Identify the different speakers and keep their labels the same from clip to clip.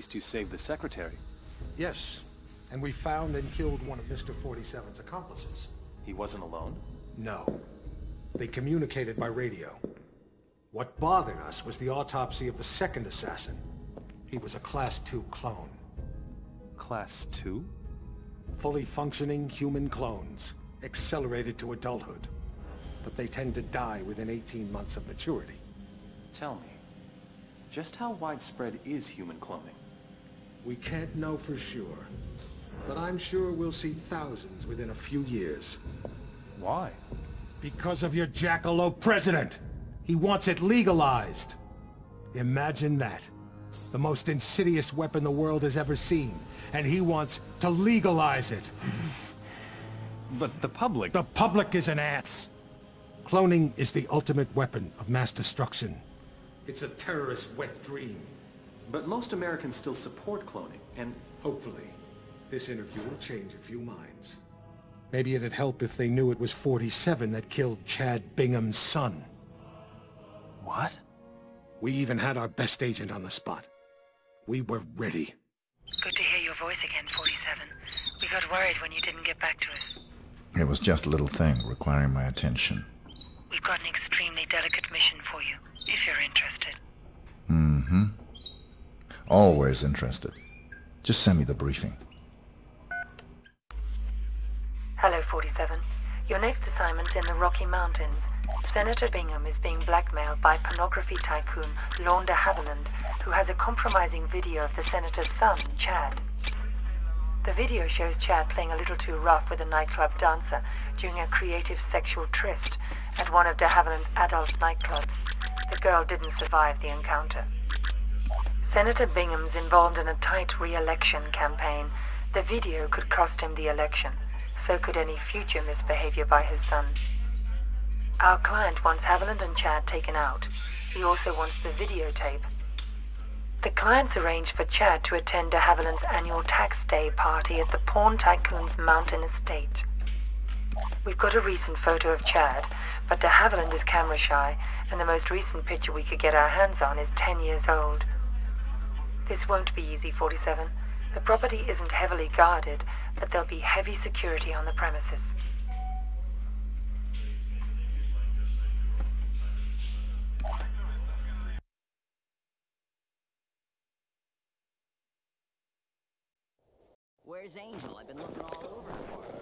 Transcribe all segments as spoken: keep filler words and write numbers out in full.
Speaker 1: least you saved the secretary.
Speaker 2: Yes, and we found and killed one of Mister forty-seven's accomplices.
Speaker 1: He wasn't alone?
Speaker 2: No. They communicated by radio. What bothered us was the autopsy of the second assassin. He was a Class two clone.
Speaker 1: Class two?
Speaker 2: Fully functioning human clones, accelerated to adulthood. But they tend to die within eighteen months of maturity.
Speaker 1: Tell me, just how widespread is human cloning?
Speaker 2: We can't know for sure, but I'm sure we'll see thousands within a few years.
Speaker 1: Why?
Speaker 2: Because of your jackalope president! He wants it legalized! Imagine that. The most insidious weapon the world has ever seen, and he wants to legalize it.
Speaker 1: But the public...
Speaker 2: The public is an ass. Cloning is the ultimate weapon of mass destruction. It's a terrorist's wet dream.
Speaker 1: But most Americans still support cloning, and...
Speaker 2: Hopefully, this interview will change a few minds. Maybe it'd help if they knew it was forty-seven that killed Chad Bingham's son.
Speaker 1: What?
Speaker 2: We even had our best agent on the spot. We were ready.
Speaker 3: Good to hear your voice again, forty-seven. We got worried when you didn't get back to us.
Speaker 4: It was just a little thing requiring my attention.
Speaker 3: We've got an extremely delicate mission for you, if you're interested.
Speaker 4: Mm-hmm. Always interested. Just send me the briefing.
Speaker 3: Hello, forty-seven. Your next assignment's in the Rocky Mountains. Senator Bingham is being blackmailed by pornography tycoon Lorne de Havilland, who has a compromising video of the senator's son, Chad. The video shows Chad playing a little too rough with a nightclub dancer during a creative sexual tryst at one of de Havilland's adult nightclubs. The girl didn't survive the encounter. Senator Bingham's involved in a tight re-election campaign. The video could cost him the election. So could any future misbehavior by his son. Our client wants Havilland and Chad taken out. He also wants the videotape. The client's arranged for Chad to attend de Havilland's annual tax day party at the porn tycoon's mountain estate. We've got a recent photo of Chad, but de Havilland is camera shy, and the most recent picture we could get our hands on is ten years old. This won't be easy, forty-seven. The property isn't heavily guarded, but there'll be heavy security on the premises.
Speaker 5: Where's Angel? I've been looking all over for her.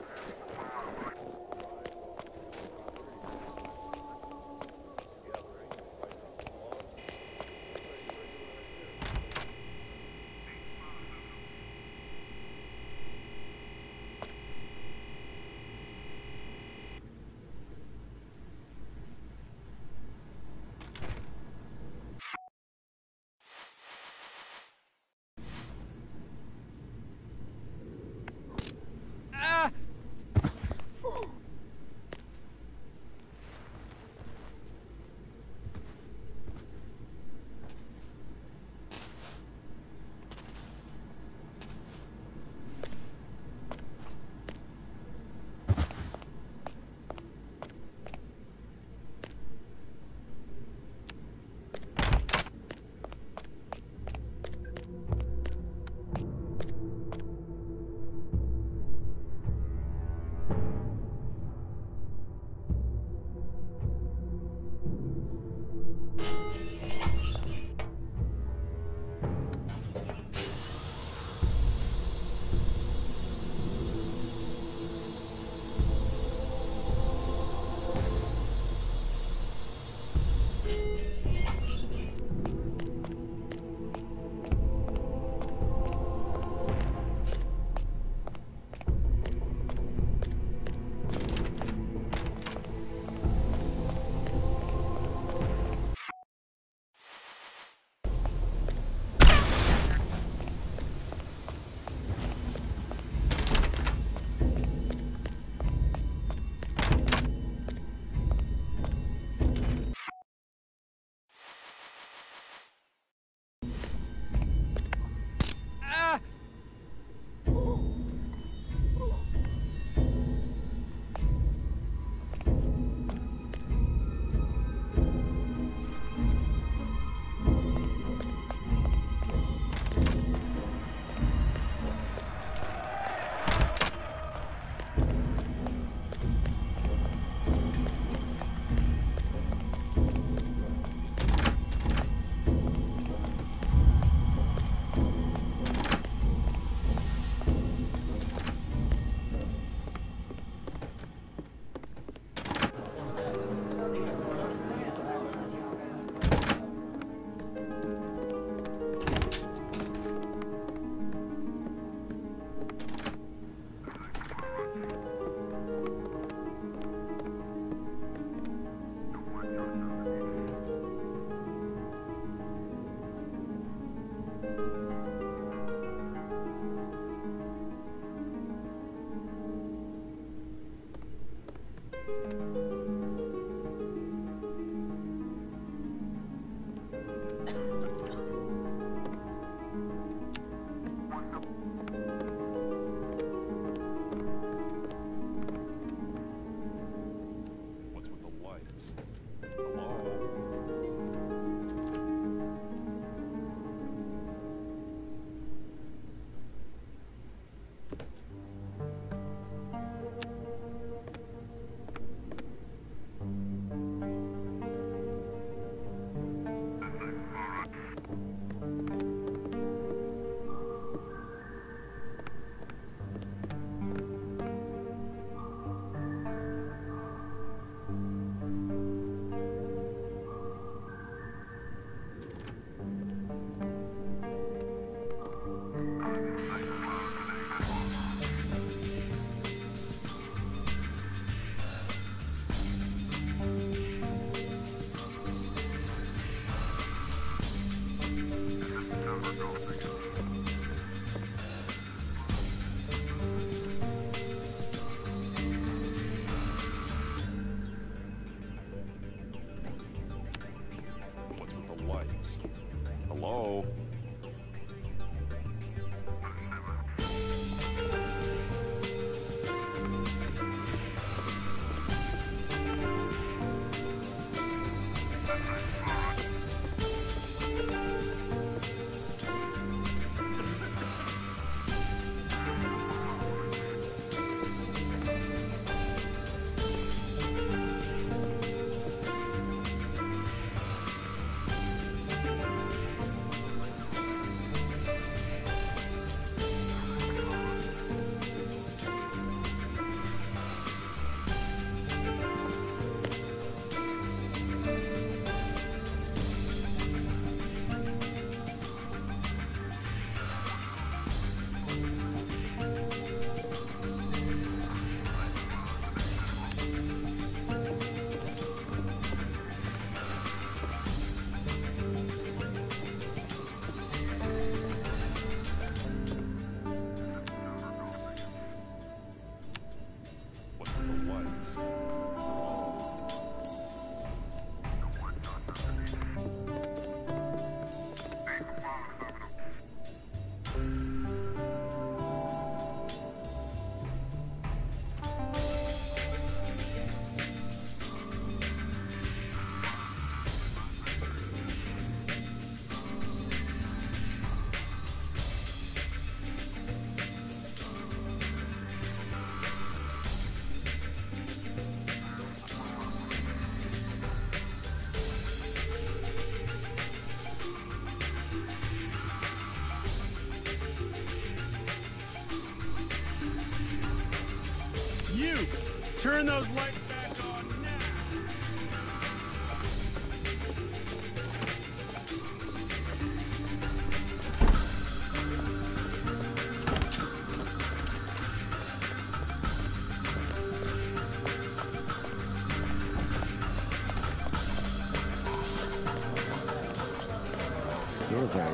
Speaker 2: you! Turn those lights back on now!
Speaker 6: You're very...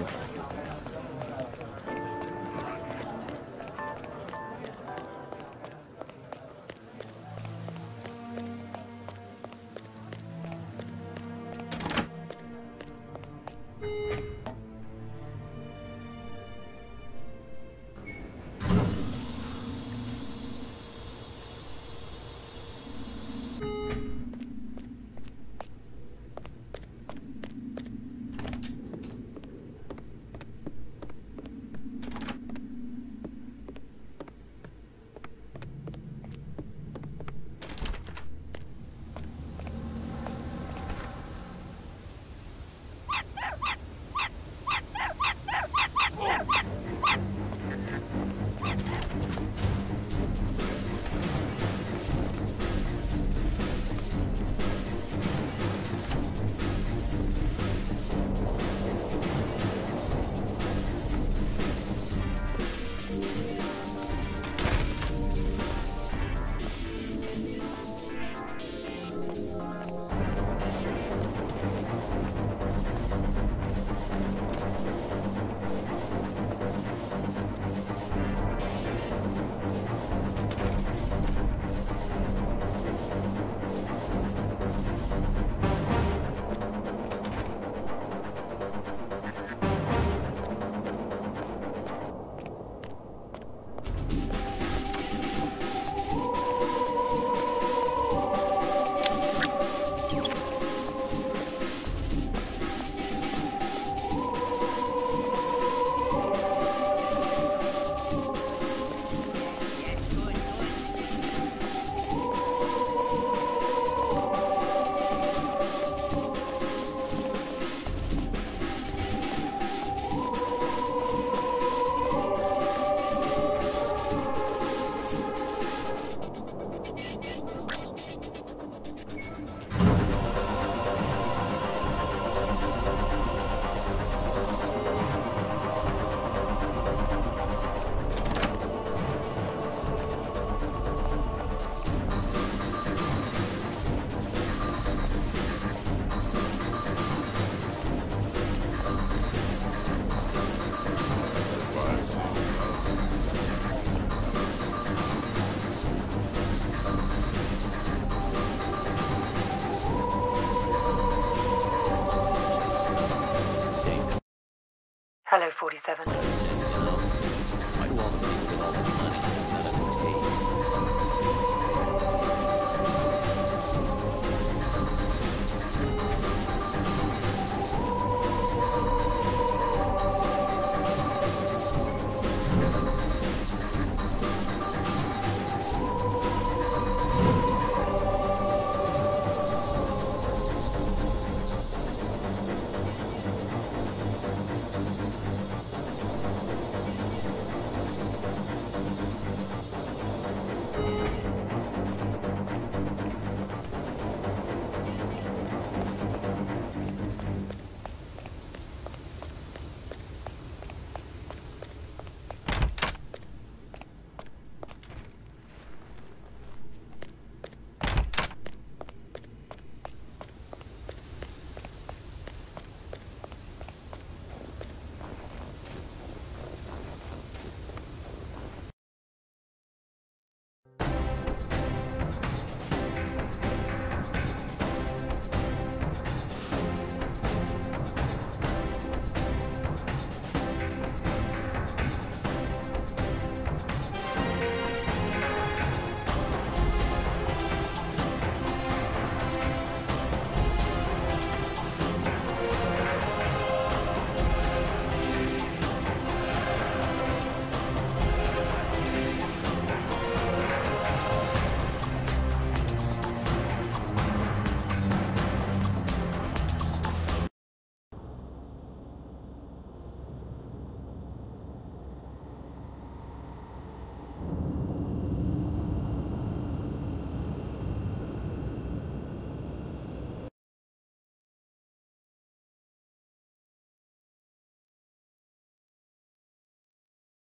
Speaker 3: Hello, forty-seven.